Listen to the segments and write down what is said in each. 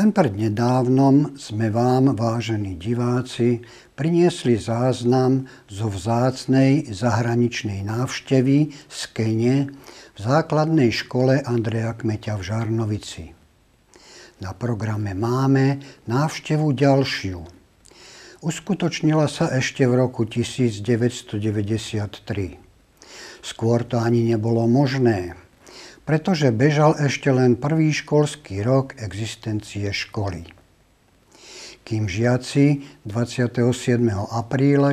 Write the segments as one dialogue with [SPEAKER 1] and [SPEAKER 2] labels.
[SPEAKER 1] Len prednedávnom sme vám, vážení diváci, priniesli záznam zo vzácnej zahraničnej návštevy z Kene v základnej škole Andreja Kmeťa v Žarnovici. Na programe máme návštevu ďalšiu. Uskutočnila sa ešte v roku 1993. Skôr to ani nebolo možné, pretože bežal ešte len prvý školský rok existencie školy. Kým žiaci 27. apríla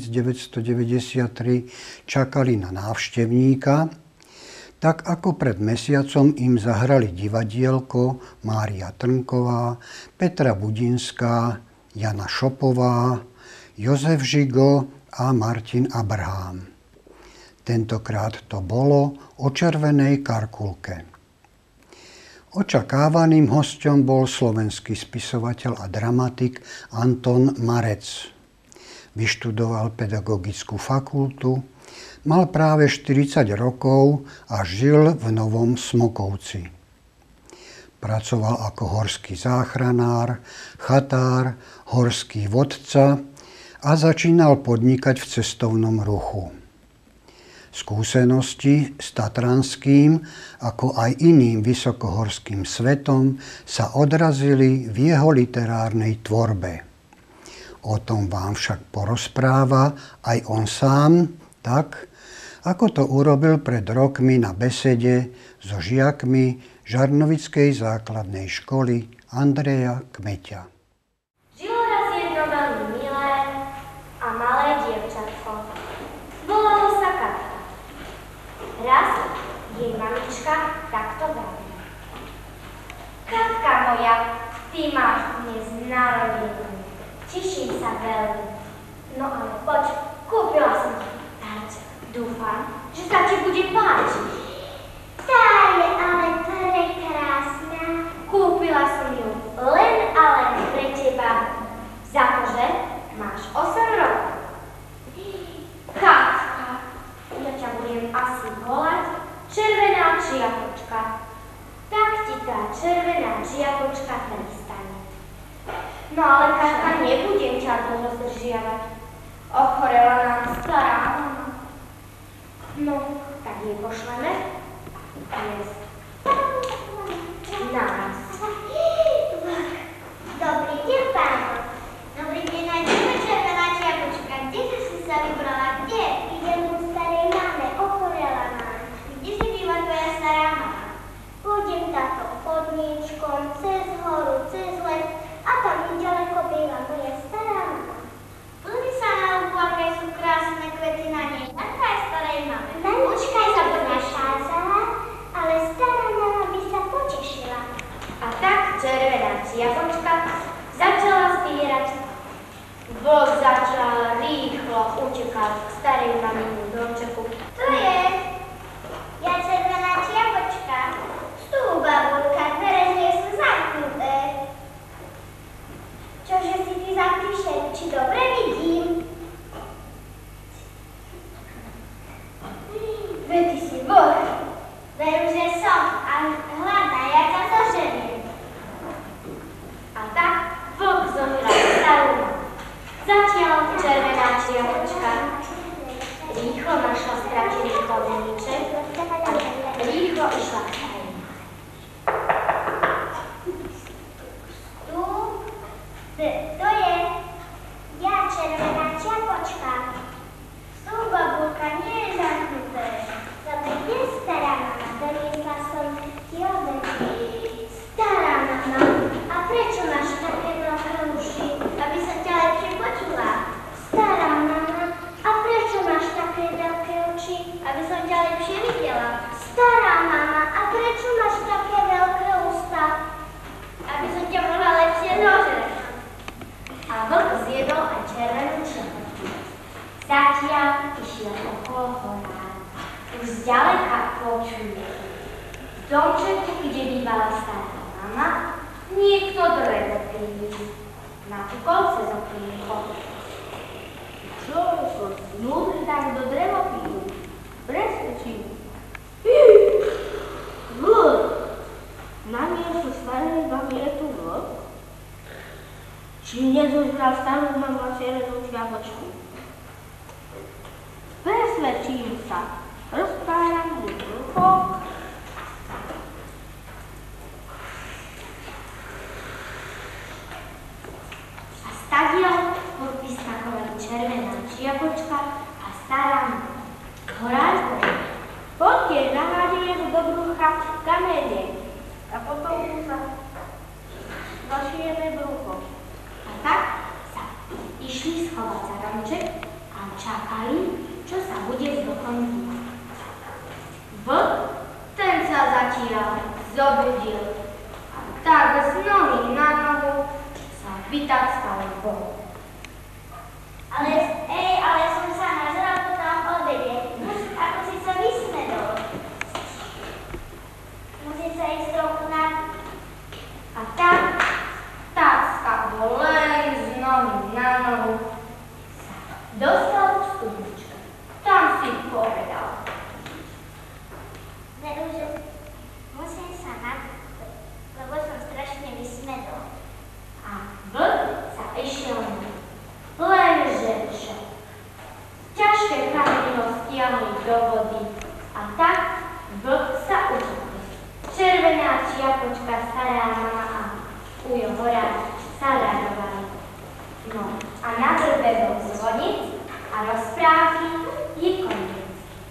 [SPEAKER 1] 1993 čakali na návštevníka, tak ako pred mesiacom im zahrali divadielko Mária Trnková, Petra Budinská, Jana Šopová, Jozef Žigo a Martin Abrahám. Tentokrát to bolo o červenej karkulke. Očakávaným hosťom bol slovenský spisovateľ a dramatik Anton Marec. Vyštudoval pedagogickú fakultu, mal práve 40 rokov a žil v Novom Smokovci. Pracoval ako horský záchranár, chatár, horský vodca a začínal podnikať v cestovnom ruchu. Skúsenosti s tatranským, ako aj iným vysokohorským svetom sa odrazili v jeho literárnej tvorbe. O tom vám však porozpráva aj on sám, tak ako to urobil pred rokmi na besede so žiakmi Žarnovickej základnej školy Andreja Kmeťa.
[SPEAKER 2] Žilo raz jedno veľmi milé a malé dievčatko. Volalo sa Katka. Raz jej mamička takto vravela: Katka moja, ty máš dnes narodeniny. Teším sa veľmi. No ale poď, kúpila som ti darček. Dúfam, že sa ti bude páčiť. Tá je ale prekrásna. Kúpila som ju len a len pre teba. Za to, že máš 8 rokov. Katka, ja ťa budem asi volať Červená čiapočka. Tak ti tá červená čiapočka pristane. No ale Katka, nebudem ťa dlho zdržiavať. Ochorela nám stará mama. No, tak jej pošleme dnes naraz.
[SPEAKER 3] Dobrý deň, páno. Dobrý deň, aj tebe, Červená čiapočka. Kde si sa vybrala? Kde? Idem ku starej mame, ochorela nám. Kde si býva tvoja stará mama? Pôjdem táto chodníčkom, cez horu, cez les a tam nedaleko býva moja stará mama. Pozri sa na lúku, aké sú krásne kvety na nej. Aká je starej mame? Mamička sa to našádzala, ale stará mama by sa potešila.
[SPEAKER 2] A tak Červená čiapočka začala zbierať. Vlk začal rýchlo utekať k starej maminu domčeku.
[SPEAKER 3] To je. Ja Červená čiapočka. Vstúp, babulka, dvere nie sú zamknuté. Čože si ty zapíšem? Či dobre vidím?
[SPEAKER 2] Veď ty si vlk.
[SPEAKER 3] Veru, že som. A hľadaj, ja ťa zoženiem.
[SPEAKER 2] A tak vlk zohľadal starú mamu. Zatiaľ Červená čiapočka rýchlo našla stratený chodníček a rýchlo išla k starej mame.
[SPEAKER 3] To je. Ja Červená čiapočka. Vstúp, babulka, nie je zamknuté. Dobre, kde je stará mama? Doniesla som ti obed. Stará mama, a prečo máš také veľké uši? Aby sa ťa lepšie počula. Stará mama, a prečo máš také veľké oči? Aby som ťa lepšie videla. Stará mama, a prečo máš také veľké ústa? Aby som ťa mohla lepšie zožrať.
[SPEAKER 2] A vlk zjedol aj Červenú čiapočku. Zatiaľ išiel okolo horá. Už zďaleka počuje. V domčeku, kde bývala stará mama, niekto drevo píli. Napúkol cez okienko. Čo sa znúdli tak do drevo píli? Presvedčím. Vlk! Na miesto starej mami je tu vlk?
[SPEAKER 4] zožral starú mamu a červenú šľapočku. Presvedčím sa, rozpáram mu brucho.
[SPEAKER 2] A stadiaľ vyskakovali červená čiapočka a stará mama. Horálko,
[SPEAKER 4] Poďte, nahádiem do brucha kamene a potom sa zašijeme brucho.
[SPEAKER 2] a tak sa išli schovať za domček a čakali, čo sa bude s vlkom dívať. Vlk, ten sa zatiaľ zobudil a tak z nohy na nohu sa vytackal von.
[SPEAKER 3] Ale som sa nazrel po tom obede. Ako si sa vysmedol. Musí sa ísť trochu na...
[SPEAKER 2] A tak skakol len z nohy na nohu sa dostal k studničke. Tam si povedal.
[SPEAKER 3] Musím sa na... lebo som strašne vysmedol.
[SPEAKER 2] A vlk sa išiel na lenže čo? Ťažké kamene ho stiahli do vody a tak vlk sa utopil. Červená čiapočka, stará mama a Ujo Horák sa radovali. No a na vrbe bol zvonic a rozprávky je koniec.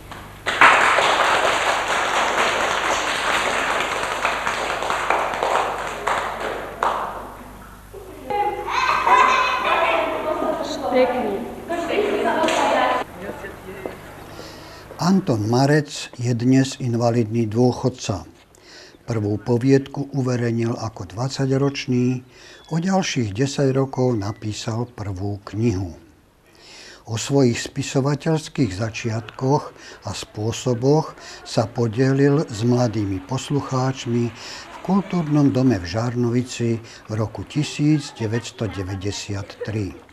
[SPEAKER 1] Anton Marec je dnes invalidný dôchodca. Prvú poviedku uverejnil ako 20-ročný, o ďalších 10 rokov napísal prvú knihu. O svojich spisovateľských začiatkoch a spôsoboch sa podelil s mladými poslucháčmi v Kultúrnom dome v Žarnovici v roku 1993.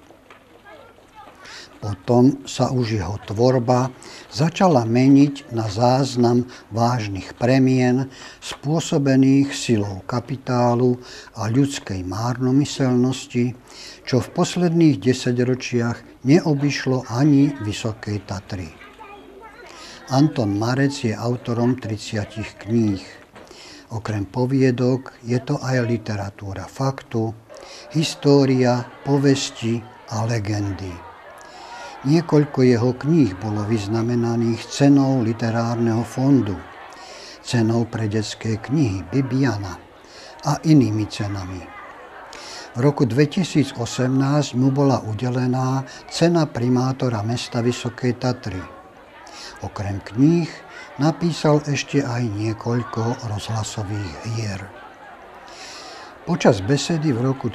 [SPEAKER 1] Potom sa už jeho tvorba začala meniť na záznam vážnych premien spôsobených silou kapitálu a ľudskej márnomyselnosti, čo v posledných 10-ročiach neobyšlo ani Vysoké Tatry. Anton Marec je autorom 30 kníh. Okrem poviedok je to aj literatúra faktu, história, povesti a legendy. Niekoľko jeho kníh bolo vyznamenaných cenou literárneho fondu, cenou pre detské knihy Bibiana a inými cenami. V roku 2018 mu bola udelená cena primátora mesta Vysoké Tatry. Okrem kníh napísal ešte aj niekoľko rozhlasových hier. Počas besedy v roku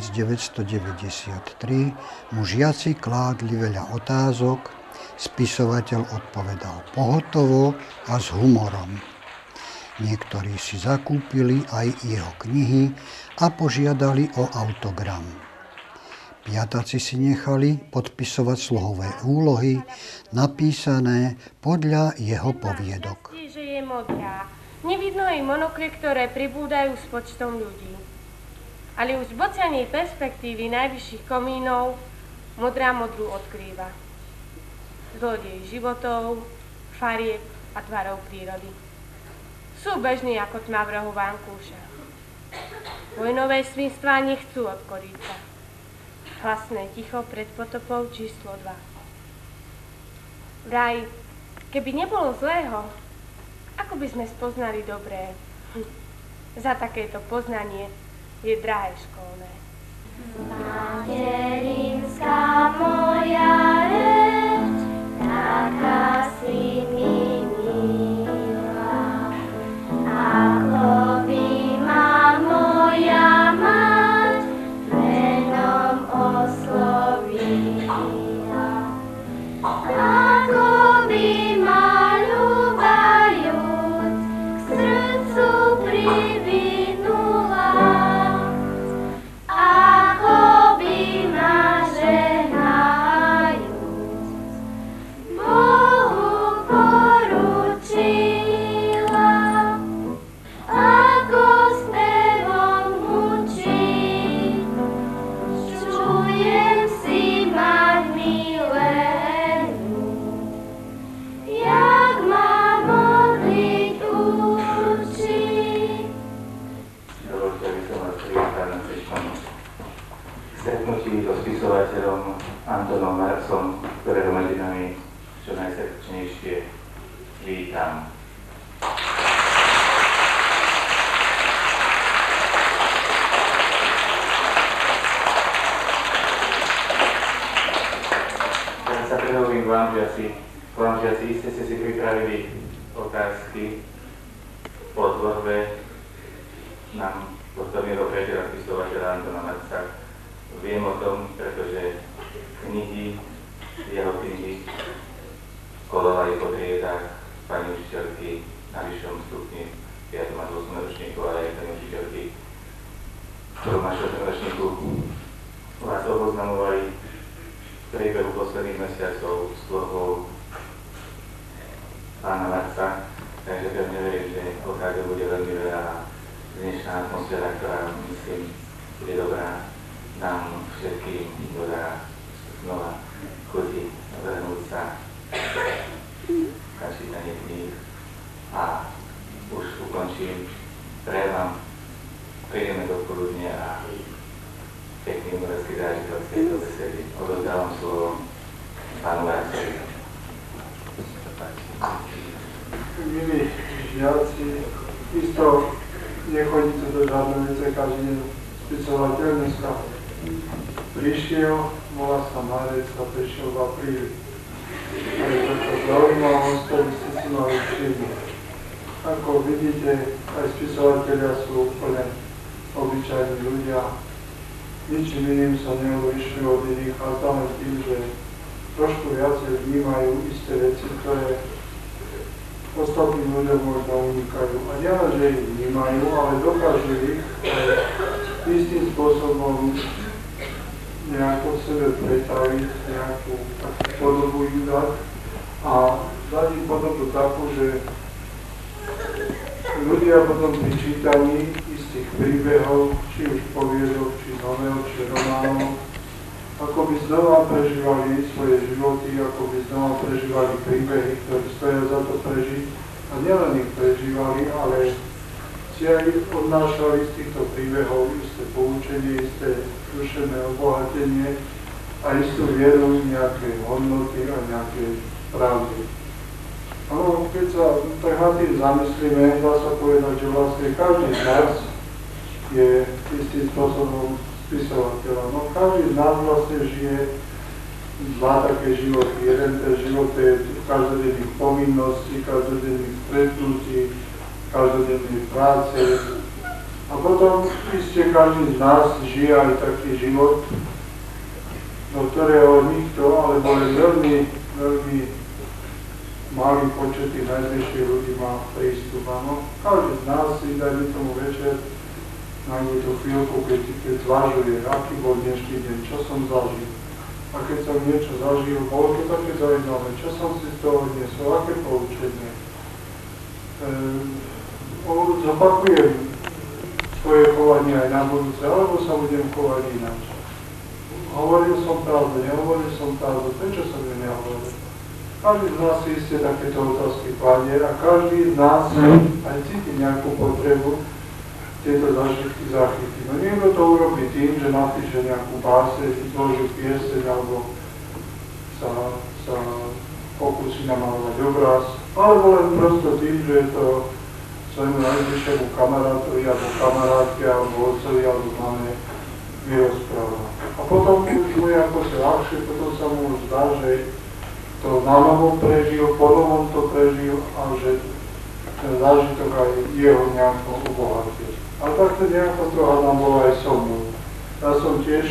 [SPEAKER 1] 1993 mu žiaci kládli veľa otázok, spisovateľ odpovedal pohotovo a s humorom. Niektorí si zakúpili aj jeho knihy a požiadali o autogram. Piataci si nechali podpisovať slohové úlohy napísané podľa jeho poviedok.
[SPEAKER 4] Že je modrá. Nevidno jej monokly, ktoré pribúdajú s počtom ľudí. Ale už v zbocenej perspektívy najvyšších komínov modrá modru odkrýva. Zlodej životov, farieb a tvarov prírody. Sú bežní ako tma v rohu vankúša. Vojnové svinstvá nechcú od koríca. Hlasné ticho pred potopou číslo 2. Vraj, keby nebolo zlého, ako by sme spoznali dobré? Za takéto poznanie je drahé školné.
[SPEAKER 3] Materinská moja reč, taká si mi milá, ako by ma moja mať menom oslovila, ako by ma ľúbajúc k srdcu privinula. Ako by ma žehnajú
[SPEAKER 5] vítam. Ja sa prehovorím vám, žiaci, iste ste si pripravili otázky po tvorbe nám posledného priateľa spisovateľa Antona Marca. Viem o tom, pretože jeho knihy kolovali po triedách pani učiteľky na vyššom stupni 5. a 8. ročníku, ale aj pani učiteľky v 1. a 4. ročníku vás oboznamovali v priebehu posledných mesiacov s tvorbou pána Marca, takže pevne verím, že otázka bude veľmi veľa a dnešná atmosféra, ktorá myslím bude dobrá, nám všetkým dodá znova chuti vrhnúť sa na čítanie kníh a už ukončím prejavom. Prídeme do poludne a pekný umelecký zážitok z tejto besedy. Odozdávam slovo pánu Marcovi.
[SPEAKER 6] Milí žiaci, isto nechodíte do žiadnej vece každý deň spisovateľ dneska prišiel, volá sa Marec a prišiel v apríli. A je taká zaujímavosť, ktorú ste si mali všimnúť. Ako vidíte, aj spisovatelia sú úplne obyčajní ľudia. Ničím iným sa neodlišujú od iných, ale tam je tým, že trošku viacej vnímajú isté veci, ktoré ostatným ľuďom možno unikajú. A nielen, že ich vnímajú, ale dokážu ich istým spôsobom nejako sebe pretaviť, nejakú takú podobu im dať a dať im podobu takú, že ľudia potom pri čítaní istých príbehov, či už poviedok, či novel, či románov, ako by znova prežívali svoje životy, ako by znova prežívali príbehy, ktoré stoja za to prežiť. A nielen ich prežívali, ale si aj odnášali z týchto príbehov isté poučenie, isté duševné obohatenie a istú vieru nejaké hodnoty a nejaké pravdy. No, keď sa tak nad tým zamyslíme, dá sa povedať, že vlastne každý z nás je istým spôsobom spisovateľa. No, každý z nás vlastne žije dva také životy. Jeden ten život je každodenných povinností, každodenných stretnutí, každodennej práce. A potom iste každý z nás žije aj taký život, do ktorého nikto, alebo len veľmi, veľmi malý počet tých najbližších ľudí má prístup. No, každý z nás si dajme tomu večer nájde tú chvíľku, keď zvažuje, aký bol dnešný deň, čo som zažil. A keď som niečo zažil, bolo to také zaujímavé, čo som si z toho odniesol, aké poučenie. Zopakujem svoje chovanie aj na budúce, alebo sa budem chovať ináč. Hovoril som pravdu, nehovoril som pravdu, prečo som ju nehovoril? Každý z nás si iste takéto otázky kladie a každý z nás aj cíti nejakú potrebu tieto zážitky zachytiť. No niekto to urobí tým, že napíše nejakú báseň, vytvorí pieseň alebo sa pokúsi namalovať obraz, alebo len prosto tým, že to svojmu najbližšiemu kamarátovi alebo kamarátke alebo otcovi alebo mame vyrozpráva. A potom už mu je ako sa ľahšie, potom sa mu zdá, že to nanovo prežil, ponovom to prežil a že ten zážitok aj jeho nejako obohatil. A takto nejako to hádam bolo aj so mnou. Ja som tiež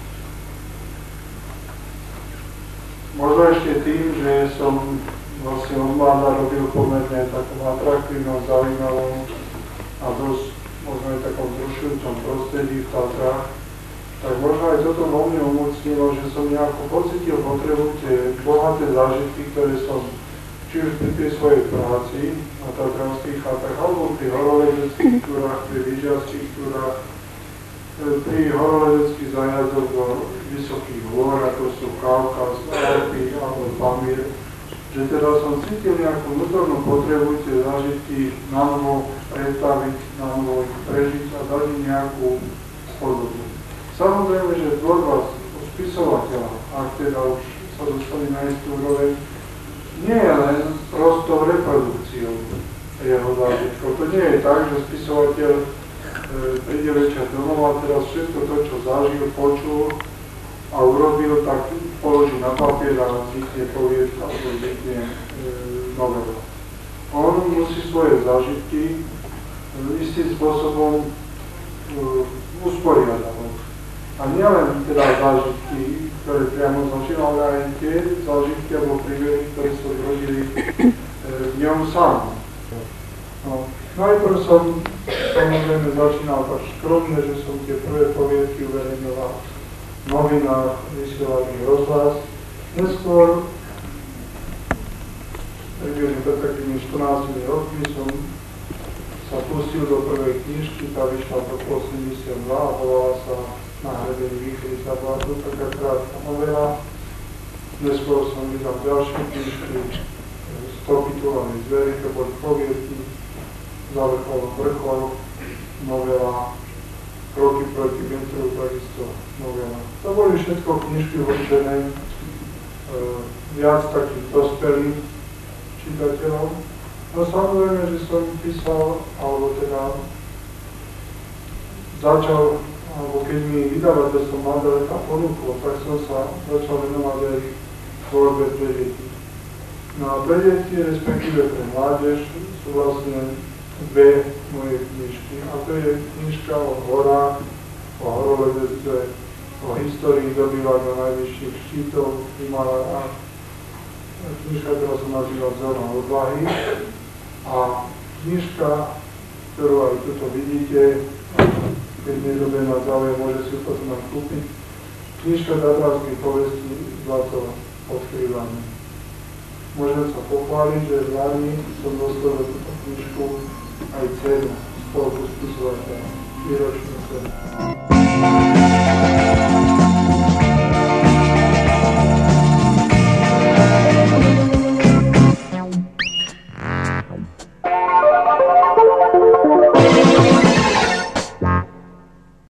[SPEAKER 6] možno ešte tým, že som vlastne od mláda robil pomerne takom atraktívnom, zaujímavom a dosť možno aj takom vzrušujúcom prostredí v Tatrách, tak možno aj toto vo mne umocnilo, že som nejako pocítil potrebu tie bohaté zážitky, ktoré som či už pri tej svojej práci na tatranských chatách, alebo pri horolezeckých túrach, pri lyžiarských túrach, pri horolezeckých zajazdoch do vysokých hôr, ako sú Kaukaz, Alpy alebo Pamír, že teda som cítil nejakú vnútornú potrebu tie zážitky nanovo predstaviť, nanovo ich prežiť a dať im nejakú podobu. Samozrejme, že tvorba spisovateľa, ak teda už sa dostali na istú úroveň, nie je len prostou reprodukciou jeho zážitkov. To nie je tak, že spisovateľ príde večer domov a teraz všetko to, čo zažil, počul a urobil, tak položí na papier a vznikne poviedka alebo vznikne novela. On musí svoje zážitky istým spôsobom usporiadať. A nielen teda zážitky, ktoré priamo zažil, ale aj tie zážitky alebo príbehy, ktoré sa zrodili v ňom sám. No, najprv som samozrejme začínal tak skromne, že som tie prvé poviedky uverejňoval v novinách, vysielaný rozhlas. Neskôr, približne pred takými 14 rokmi, som sa pustil do prvej knižky, tá vyšla v roku 82 a volala sa Na hrebení výchry sa vládu, taká krátka novela. Neskôr som vydal ďalšie knižky, 100 pitulovaných zverí, to boli poviedky, Za vrcholom vrchol, novela, Kroky proti vetru, takisto novela. To boli všetko knižky určené viac takých dospelých čitateľov. No samozrejme, že som písal, alebo teda začal, alebo keď mi vydavateľstvo Mladá leta ponúklo, tak som sa začal venovať aj tvorbe pre deti. No a pre deti, respektíve pre mládež, sú vlastne dve moje knižky. A to je knižka o horách, o horoledectve, o histórii dobývania najvyšších štítov v Himalajách. Knižka, ktorá sa nazýva Zóna odvahy. A knižka, ktorú aj tuto vidíte, keď niekto bude mať záujem, môže si ju potom aj kúpiť. Knižka Tatranskej povesti Zlato odkrývanie. Môžem sa pochváliť, že v Lani som dostal túto knižku aj cenu spolku spisovateľa, výročnú cenu.